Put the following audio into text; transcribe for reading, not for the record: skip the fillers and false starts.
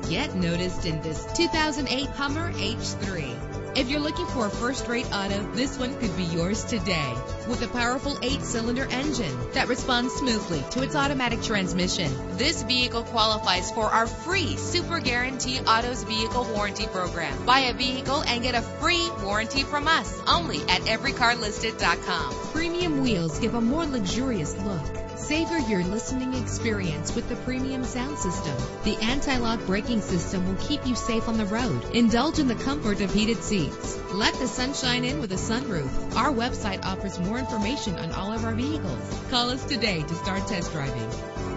Get noticed in this 2008 Hummer H3. If you're looking for a first-rate auto, this one could be yours today. With a powerful 8-cylinder engine that responds smoothly to its automatic transmission, this vehicle qualifies for our free Super Guarantee Autos Vehicle Warranty Program. Buy a vehicle and get a free warranty from us only at everycarlisted.com. Premium wheels give a more luxurious look. Savor your listening experience with the premium sound system. The anti-lock braking system will keep you safe on the road. Indulge in the comfort of heated seats. Let the sunshine in with a sunroof. Our website offers more information on all of our vehicles. Call us today to start test driving.